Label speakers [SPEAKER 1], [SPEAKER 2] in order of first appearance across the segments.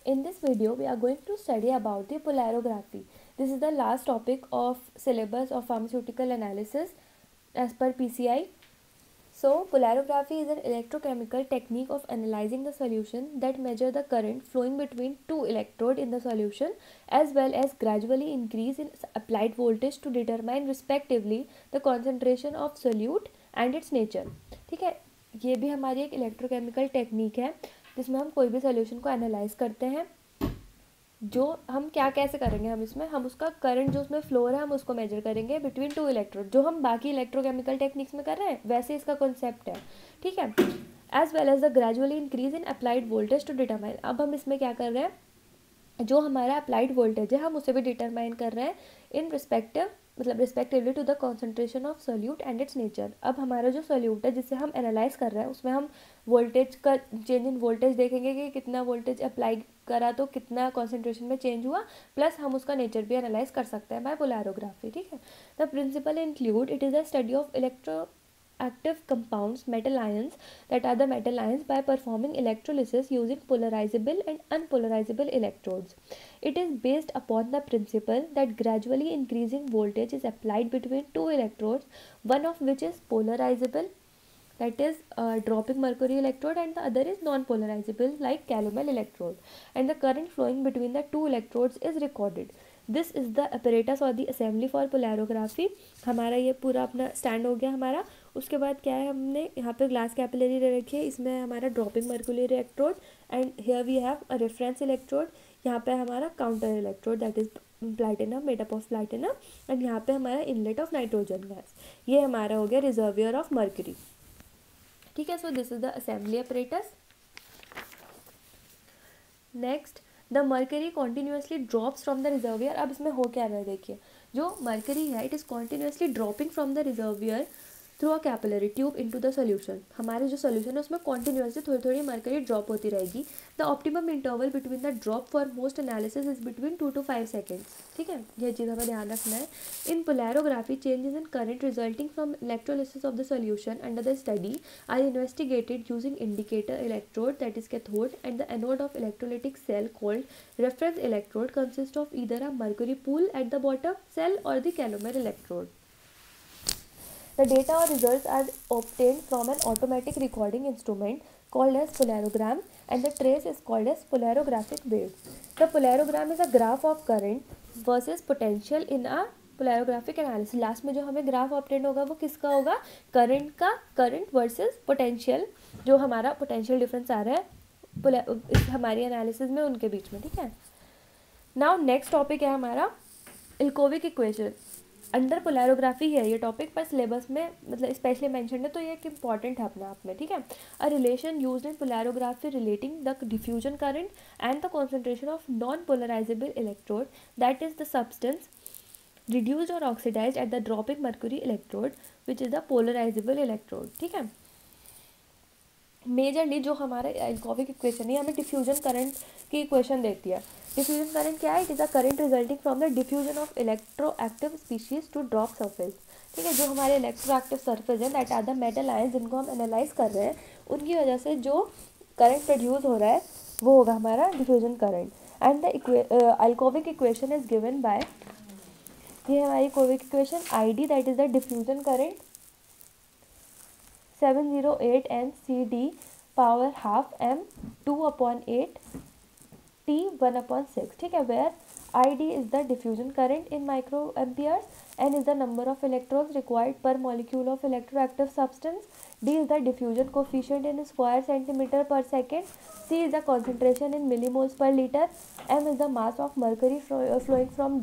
[SPEAKER 1] In this video, we are going to study about the polarography. This is the last topic of syllabus of pharmaceutical analysis as per PCI. So, polarography is an electrochemical technique of analyzing the solution that measure the current flowing between two electrodes in the solution as well as gradually increase in applied voltage to determine respectively the concentration of solute and its nature. ठीक है, ये भी हमारी एक electrochemical technique है जिसमें हम कोई भी सोल्यूशन को एनालाइज करते हैं. जो हम क्या कैसे करेंगे, हम उसका करंट जो उसमें फ्लो है हम उसको मेजर करेंगे बिटवीन टू इलेक्ट्रोड, जो हम बाकी इलेक्ट्रोकेमिकल टेक्निक्स में कर रहे हैं वैसे इसका कॉन्सेप्ट है. ठीक है, as well as the gradually increase in applied voltage to determine. अब हम इसमें क्या कर रहे हैं, जो हमारा अप्लाइड वोल्टेज है हम उसे भी डिटरमाइन कर रहे हैं in respectively to the concentration of solute and its nature. अब हमारा जो सोल्यूट है जिसे हम एनालाइज कर रहे हैं उसमें हम वोल्टेज का चेंज इन वोल्टेज देखेंगे कि कितना वोल्टेज अप्लाई करा तो कितना कॉन्सेंट्रेशन में चेंज हुआ, प्लस हम उसका नेचर भी एनालाइज कर सकते हैं बाय पोलैरोग्राफी. ठीक है, the principle include it is a study of active compounds, metal ions, that are the metal ions by performing electrolysis using polarizable and unpolarizable electrodes. It is based upon the principle that gradually increasing voltage is applied between two electrodes, one of which is polarizable, that is dropping mercury electrode, and the other is non-polarizable like calomel electrode, and the current flowing between the two electrodes is recorded. This is the apparatus और the assembly for polarography. हमारा ये पूरा अपना stand हो गया हमारा. उसके बाद क्या है, हमने यहाँ पे ग्लास कैपिलरी रखी है, इसमें हमारा dropping mercury electrode and here we have a reference electrode. यहाँ पे हमारा counter electrode that is platinum, made up of platinum, and यहाँ पे हमारा इनलेट ऑफ नाइट्रोजन गैस. ये हमारा हो गया रिजर्वियर ऑफ मर्क्यूरी. ठीक है, so this is the assembly apparatus. Next, the mercury continuously drops from the reservoir. अब इसमें हो क्या रहा है, देखिए जो मर्करी है it is continuously dropping from the reservoir through a capillary tube into the solution. हमारे जो सोल्यूशन है उसमें कॉन्टीन्यूसली थोड़ी थोड़ी मर्करी ड्रॉप होती रहेगी. The optimum interval between the drop for most analysis is between 2 to 5 seconds. ठीक है, यह चीज़ हमें ध्यान रखना है. In polarography changes in current resulting from electrolysis of the solution under the study are investigated using indicator electrode that is cathode and the anode of electrolytic cell called reference electrode consists of either a mercury pool at the bottom cell or the calomel electrode. The data or results are obtained from an automatic recording instrument called as polarogram and the trace is called as polarographic wave. The polarogram is a graph of current versus potential in a polarographic analysis. Last में जो हमें graph obtain होगा वो किसका होगा, current का, current versus potential, जो हमारा पोटेंशियल डिफरेंस आ रहा है हमारी एनालिसिस में उनके बीच में. ठीक है, नाउ नेक्स्ट टॉपिक है हमारा इल्कोविक इक्वेशन. अंडर पोलैरोग्राफी है ये टॉपिक, पर सिलेबस में मतलब स्पेशली मेंशन है तो ये एक इंपॉर्टेंट है अपने आप में. ठीक है, a relation used in polarography relating the diffusion current and the concentration of non polarizable electrode that is the substance reduced or oxidized at the dropping mercury electrode which is the polarizable electrode. ठीक है, majorly जो हमारा इल्कोविक equation है हमें diffusion current की equation देती है. Diffusion current क्या है, it is a current resulting from the diffusion of electroactive species to drop surface. ठीक है, जो हमारे इलेक्ट्रोएक्टिव सरफेस है that are the metal ions जिनको हम एनालाइज कर रहे हैं, उनकी वजह से जो करंट प्रोड्यूस हो रहा है वो होगा हमारा diffusion current. And the Ilkovic equation is given by, ये हमारी Ilkovic equation I D that is the diffusion current 708 NCD power half m 2/8 T 1/6. ठीक है, where I D is the diffusion current in micro amperes, n is the number of electrons required per molecule of electroactive substance, d is the diffusion coefficient in square centimetre per second, c is the concentration in millimoles per litre, m is the mass of mercury flowing from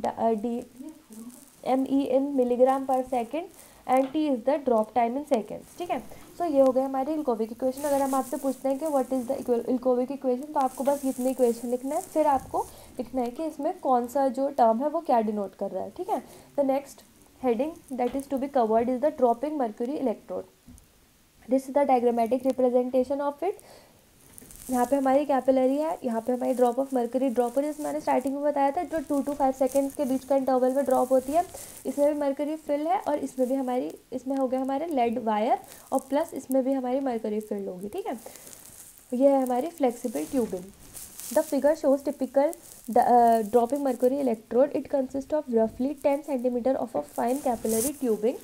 [SPEAKER 1] ME in milligram per second and T is the drop time in seconds. ठीक है, सो ये हो गया हमारी इल्कोविक equation. अगर हम आपसे पूछते हैं कि what is the Ilkovic equation तो आपको बस इतनी इक्वेशन लिखना है, फिर आपको लिखना है कि इसमें कौन सा जो टर्म है वो क्या डिनोट कर रहा है. ठीक है, the next heading that is to be covered is the dropping mercury electrode. This is the diagrammatic representation of it. यहाँ पे हमारी कैपिलरी है, यहाँ पे हमारी ड्रॉप ऑफ मर्करी ड्रॉप हो, जैसे मैंने स्टार्टिंग में बताया था जो 2 to 5 सेकेंड्स के बीच का इंटरवल में ड्रॉप होती है. इसमें भी मर्करी फिल है और इसमें भी हमारी, इसमें हो गया हमारे लेड वायर और प्लस इसमें भी हमारी मर्करी फिल्ड होगी. ठीक है, ये है हमारी flexible tubing. The figure shows typical dropping mercury electrode. It consists of roughly 10 centimeter of a fine capillary tubing.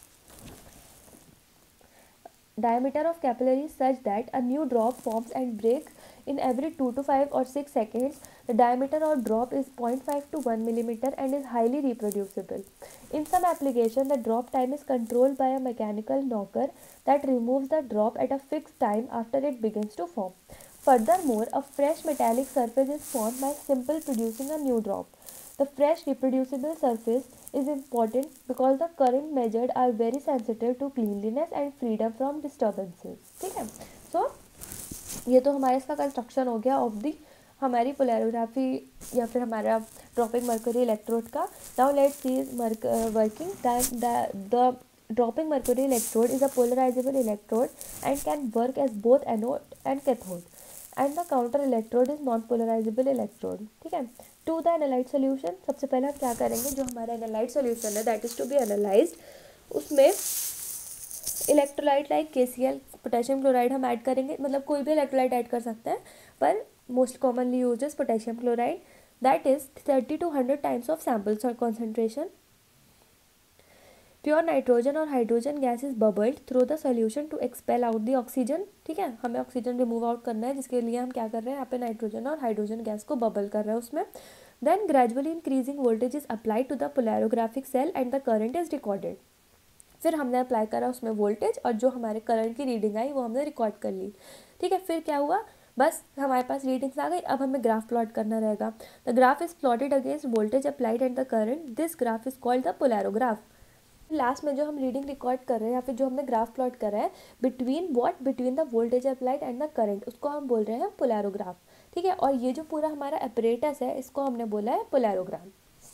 [SPEAKER 1] Diameter of capillary is such that a new drop forms and breaks in every 2 to 5 or 6 seconds. The diameter of drop is 0.5 to 1 millimeter and is highly reproducible. In some applications, the drop time is controlled by a mechanical knocker that removes the drop at a fixed time after it begins to form. Furthermore, a fresh metallic surface is formed by simply producing a new drop. The fresh reproducible surface is important because the current measured are very sensitive to cleanliness and freedom from disturbances. ठीक है, so ये तो हमारा इसका construction हो गया of the हमारी polarography या फिर हमारा ड्रॉपिंग मर्क्यूरी इलेक्ट्रोड का. Now let's see working. The dropping mercury electrode is a polarizable electrode and can work as both anode and cathode, and the counter electrode is non polarizable electrode. ठीक है, to the analyte solution. सबसे पहले हम क्या करेंगे, जो हमारा analyte solution है that is to be analysed, उसमें electrolyte like KCl potassium chloride हम ऐड करेंगे. मतलब कोई भी इलेक्ट्रोलाइट ऐड कर सकते हैं, पर most commonly use is potassium chloride. That is 30 to 100 times of sample concentration. Pure nitrogen और hydrogen gas is bubbled through the solution to expel out the oxygen. ठीक है, हमें ऑक्सीजन रिमूव आउट करना है, जिसके लिए हम क्या कर रहे हैं, यहाँ पे नाइट्रोजन और हाइड्रोजन गैस को बबल कर रहे हैं उसमें. Then gradually increasing voltage is applied to the polarographic cell and the current is recorded. फिर हमने अप्लाई करा उसमें वोल्टेज और जो हमारे करंट की रीडिंग आई वो हमने रिकॉर्ड कर ली. ठीक है, फिर क्या हुआ, बस हमारे पास रीडिंग्स आ गई. अब हमें ग्राफ प्लॉट करना रहेगा. The graph is plotted against voltage applied and the current. This graph is called the polarograph. Last में जो हम रीडिंग रिकॉर्ड कर रहे हैं या फिर जो हमने ग्राफ प्लॉट करा है between the voltage applied and the current, उसको हम बोल रहे हैं पोलैरोग्राफ. ठीक है, और ये जो पूरा हमारा अपरेटस है इसको हमने बोला है पोलैरोग्राम.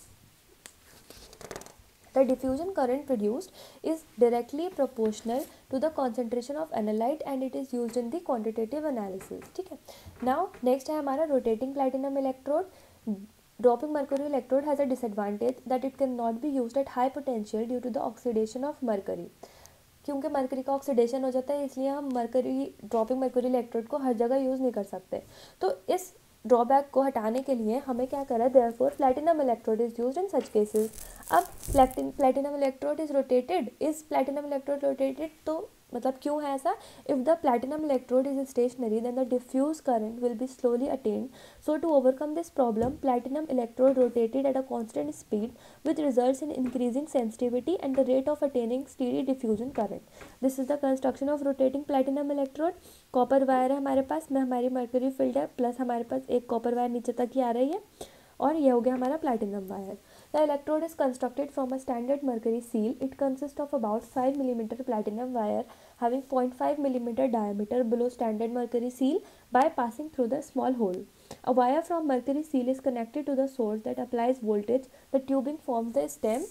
[SPEAKER 1] The diffusion current produced is directly proportional to the concentration of analyte and it is used in the quantitative analysis. ठीक है, now next है हमारा rotating platinum electrode. Dropping mercury electrode has a disadvantage that it cannot be used at high potential due to the oxidation of mercury. क्योंकि mercury का oxidation हो जाता है, इसलिए हम ड्रॉपिंग मर्क्यूरी इलेक्ट्रोड को हर जगह यूज़ नहीं कर सकते. तो इस ड्रॉबैक को हटाने के लिए हमें क्या करा, therefore platinum electrode is used in such cases. अब प्लैटिनम इलेक्ट्रोड इज रोटेटेड, तो मतलब क्यों है ऐसा, if the platinum electrode is stationary then the diffuse current will be slowly attained. So to overcome this problem platinum electrode rotated at a constant speed which results in increasing sensitivity and the rate of attaining steady diffusion current. This is the construction of rotating platinum electrode. Copper wire है हमारे पास में, हमारी mercury field है, plus हमारे पास एक copper wire नीचे तक ही आ रही है, और ये हो गया हमारा platinum wire. The electrode is constructed from a standard mercury seal. It consists of about 5 mm platinum wire having 0.5 mm diameter below standard mercury seal by passing through the small hole. A wire from mercury seal is connected to the source that applies voltage. The tubing forms the stem,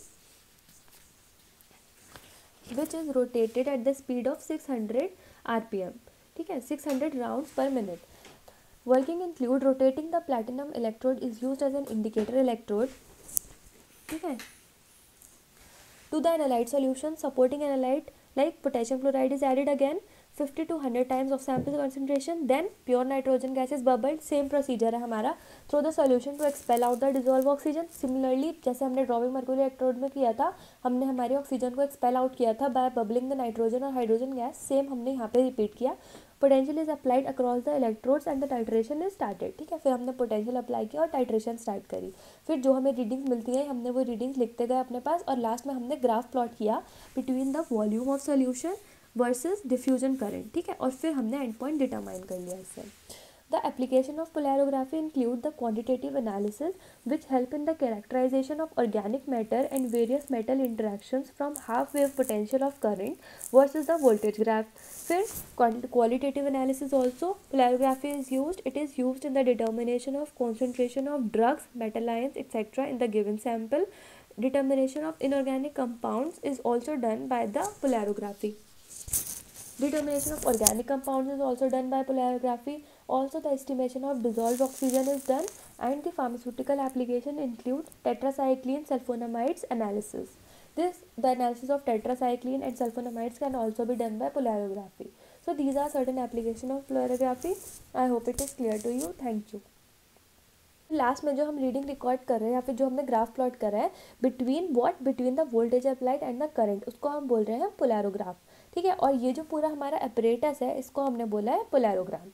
[SPEAKER 1] which is rotated at the speed of 600 rpm. ठीक है, 600 rounds per minute. Working include rotating the platinum electrode is used as an indicator electrode. ठीक है, to the analyte solution, supporting analyte like potassium chloride is added again 50 to 100 times of sample concentration. Then pure nitrogen gas is bubbled. Same procedure है हमारा, through the solution to expel out the dissolved oxygen. Similarly जैसे हमने dropping mercury electrode में किया था, हमने हमारी oxygen को एक्सपेल आउट किया था बाय बबलिंग द नाइट्रोजन और हाइड्रोजन गैस, सेम हमने यहाँ पे रिपीट किया. Potential is applied across the electrodes and the titration is started. ठीक है, फिर हमने पोटेंशियल अप्लाई किया और टाइट्रेशन स्टार्ट करी. फिर जो हमें रीडिंग्स मिलती है हमने वो रीडिंग्स लिखते गए अपने पास, और लास्ट में हमने ग्राफ प्लॉट किया between the volume of solution versus diffusion current. ठीक है, और फिर हमने एंड पॉइंट डिटरमाइन कर लिया इससे. The application of polarography include the quantitative analysis which help in the characterization of organic matter and various metal interactions from half wave potential of current versus the voltage graph. फिर qualitative analysis also polarography is used. It is used in the determination of concentration of drugs, metal ions, etc. in the given sample. Determination of inorganic compounds is also done by the polarography. Determination of organic compounds is also done by polarography. Also the estimation of dissolved oxygen is done, and the pharmaceutical application include tetracycline sulfonamides analysis. The analysis of tetracycline and sulfonamides can also be done by polarography. So these are certain applications of polarography. I hope it is clear to you. Thank you. Last में जो हम reading record कर रहे हैं या फिर जो हमने ग्राफ प्लॉट कर रहा है between the voltage applied and the current, उसको हम बोल रहे हैं पोलैरोग्राफ, ठीक है। और ये जो पूरा हमारा अपरेटस है इसको हमने बोला है पोलैरोग्राम।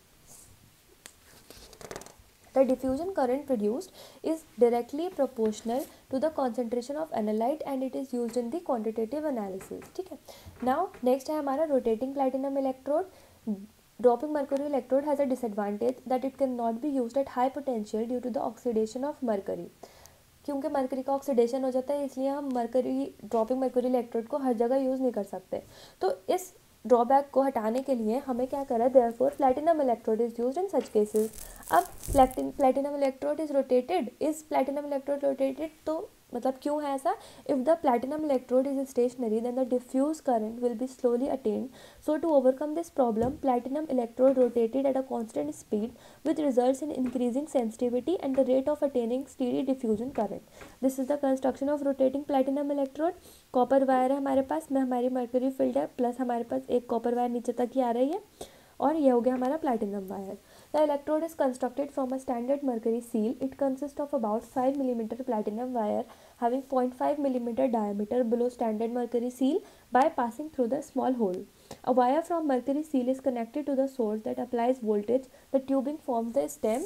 [SPEAKER 1] The diffusion current produced is directly proportional to the concentration of analyte and it is used in the quantitative analysis, ठीक है। Now next है हमारा rotating platinum electrode. Dropping mercury electrode has a disadvantage that it cannot be used at high potential due to the oxidation of mercury. क्योंकि mercury का oxidation हो जाता है इसलिए हम ड्रॉपिंग मरकरी इलेक्ट्रोड को हर जगह यूज़ नहीं कर सकते। तो इस ड्रॉबैक को हटाने के लिए हमें क्या करा है, therefore platinum electrode is used in such cases. अब प्लैटिनम इलेक्ट्रोड इज रोटेटेड, तो मतलब क्यों है ऐसा? If the platinum electrode is stationary then the diffuse current will be slowly attained. So to overcome this problem platinum electrode rotated at a constant speed which results in increasing sensitivity and the rate of attaining steady diffusion current. This is the construction of rotating platinum electrode. Copper wire है हमारे पास में, हमारी mercury field है, plus हमारे पास एक copper wire नीचे तक ही आ रही है, और ये हो गया हमारा platinum wire. The electrode is constructed from a standard mercury seal. It consist of about 5 mm platinum wire having 0.5 mm diameter below standard mercury seal by passing through the small hole. A wire from mercury seal is connected to the source that applies voltage. The tubing forms the stem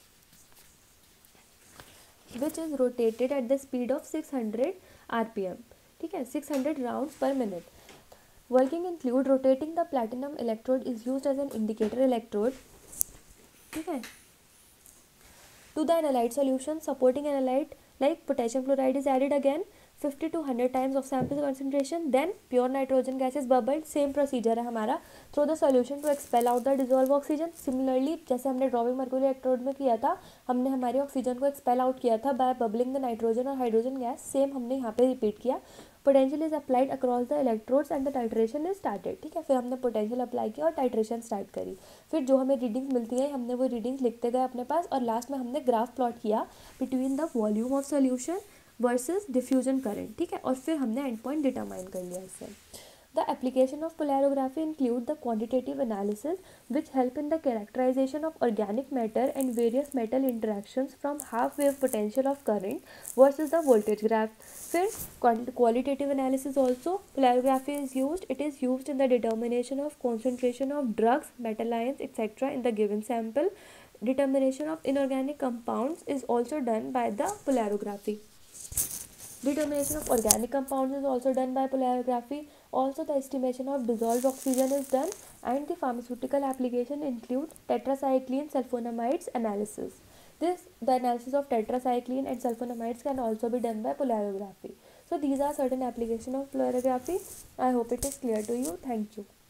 [SPEAKER 1] which is rotated at the speed of 600 rpm, ठीक है, 600 rounds per minute. Working include rotating the platinum electrode is used as an indicator electrode, ठीक है, to the analyte solution. Supporting analyte like potassium chloride is added again 50 to 100 times of sample concentration, then pure nitrogen gas is bubbled. Same procedure है हमारा, through the solution to expel out the dissolved oxygen. Similarly जैसे हमने dropping mercury electrode में किया था, हमने हमारे oxygen को एक्सपेल आउट किया था बाय बबलिंग द नाइट्रोजन और हाइड्रोजन गैस, सेम हमने यहाँ पे रिपीट किया। Potential is applied across the electrodes and the titration is started, ठीक है। फिर हमने पोटेंशियल अप्लाई किया और टाइट्रेशन स्टार्ट करी। फिर जो हमें रीडिंग्स मिलती हैं हमने वो रीडिंग्स लिखते गए अपने पास, और लास्ट में हमने ग्राफ प्लॉट किया between the volume of solution versus diffusion current, ठीक है। और फिर हमने एंड पॉइंट डिटरमाइन कर लिया इससे। The application of polarography include the quantitative analysis which help in the characterization of organic matter and various metal interactions from half wave potential of current versus the voltage graph. फिर qualitative analysis also polarography is used. It is used in the determination of concentration of drugs, metal ions, etc. in the given sample. Determination of inorganic compounds is also done by the polarography. Determination of organic compounds is also done by polarography. Also the estimation of dissolved oxygen is done, and the pharmaceutical application include tetracycline sulfonamides analysis. The analysis of tetracycline and sulfonamides can also be done by polarography. So these are certain applications of polarography. I hope it is clear to you. Thank you.